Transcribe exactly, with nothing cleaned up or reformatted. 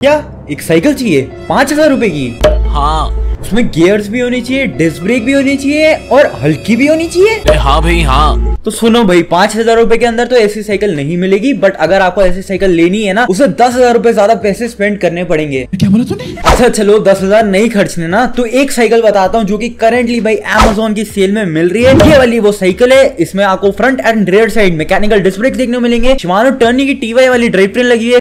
क्या एक साइकिल चाहिए पाँच हजार रूपए की? हाँ उसमें गियर्स भी होनी चाहिए, डिस्क ब्रेक भी होनी चाहिए और हल्की भी होनी चाहिए। हाँ भाई हाँ। तो सुनो भाई, पाँच हजार रूपए के अंदर तो ऐसी साइकिल नहीं मिलेगी, बट अगर आपको ऐसी साइकिल लेनी है ना, उसे दस हजार रूपए ज्यादा पैसे स्पेंड करने पड़ेंगे। क्या बोला तूने? अच्छा चलो दस हजार नहीं खर्चने ना, तो एक साइकिल बताता हूँ जो कि करेंटली भाई अमेज़न की सेल में मिल रही है। ये वाली वो साइकिल है, इसमें आपको front and rear side mechanical disc brake देखने को मिलेंगे। शिमानो टर्नी की टी वाई वाली ड्राइव ट्रेन लगी है,